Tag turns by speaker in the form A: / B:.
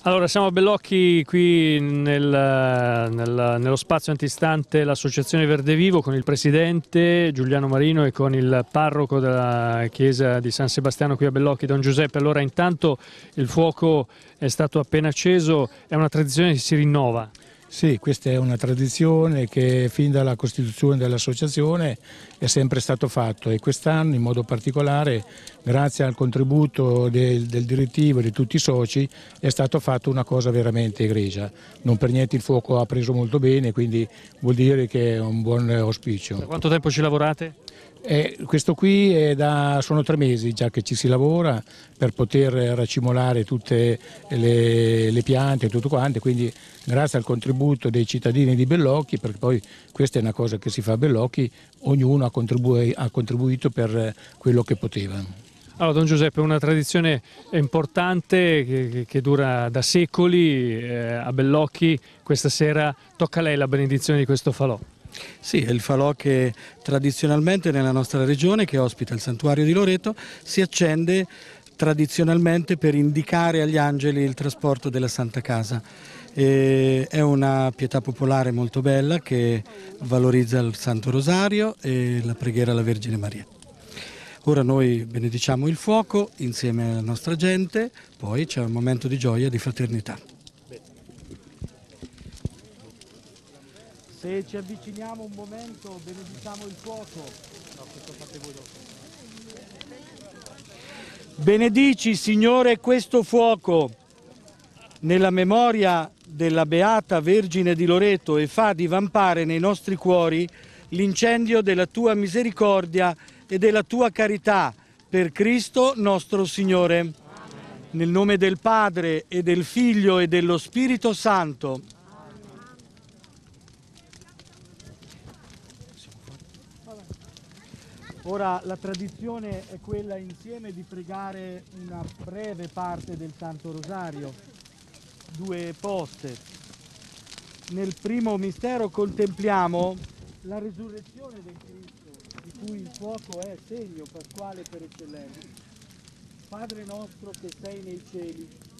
A: Allora, siamo a Bellocchi qui nello spazio antistante l'Associazione Verde Vivo con il presidente Giuliano Marino e con il parroco della chiesa di San Sebastiano qui a Bellocchi, Don Giuseppe. Allora, intanto il fuoco è stato appena acceso, è una tradizione che si rinnova.
B: Sì, questa è una tradizione che fin dalla costituzione dell'associazione è sempre stato fatto e quest'anno in modo particolare, grazie al contributo del direttivo e di tutti i soci, è stato fatto una cosa veramente egregia. Non per niente il fuoco ha preso molto bene, quindi vuol dire che è un buon auspicio.
A: Da quanto tempo ci lavorate?
B: Questo qui sono 3 mesi già che ci si lavora per poter racimolare tutte le piante e tutto quanto, quindi grazie al contributo dei cittadini di Bellocchi, perché poi questa è una cosa che si fa a Bellocchi, ognuno ha contribuito per quello che poteva.
A: Allora, Don Giuseppe, una tradizione importante che dura da secoli a Bellocchi. Questa sera tocca a lei la benedizione di questo falò.
C: Sì, è il falò che tradizionalmente nella nostra regione, che ospita il santuario di Loreto, si accende tradizionalmente per indicare agli angeli il trasporto della Santa Casa. È una pietà popolare molto bella che valorizza il Santo Rosario e la preghiera alla Vergine Maria. Ora noi benediciamo il fuoco insieme alla nostra gente, poi c'è un momento di gioia e di fraternità. Se ci avviciniamo un momento, benediciamo il fuoco. No, questo fate voi dopo. Benedici, Signore, questo fuoco nella memoria della Beata Vergine di Loreto e fa divampare nei nostri cuori l'incendio della tua misericordia e della tua carità per Cristo nostro Signore. Amen. Nel nome del Padre e del Figlio e dello Spirito Santo. Ora la tradizione è quella insieme di pregare una breve parte del Santo Rosario, 2 poste. Nel primo mistero contempliamo la resurrezione del Cristo, di cui il fuoco è segno pasquale per eccellenza. Padre nostro che sei nei cieli,